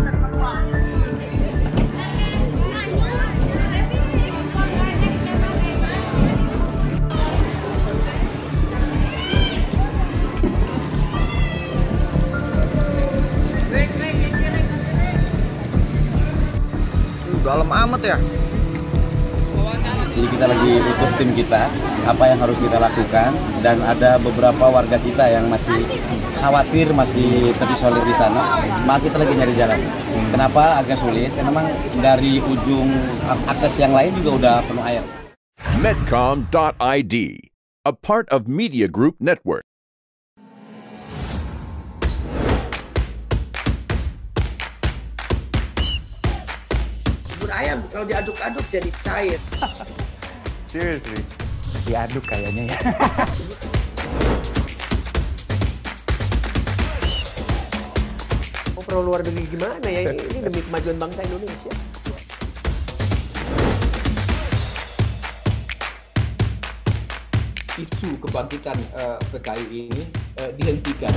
Dalam amat ya. Jadi kita lagi utus tim kita, apa yang harus kita lakukan, dan ada beberapa warga kita yang masih khawatir, masih terisolir di sana. Maka kita lagi nyari jalan. Kenapa agak sulit? Karena memang dari ujung akses yang lain juga udah penuh air. Medcom.id, a part of Media Group Network. Ayam kalau diaduk-aduk jadi cair. Seriously? Diaduk kayaknya ya. Mau perlu luar negeri gimana ya? Ini demi kemajuan bangsa Indonesia. Isu kebangkitan PKI ini dihentikan.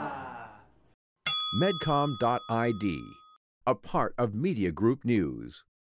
Medcom.id, a part of Media Group News.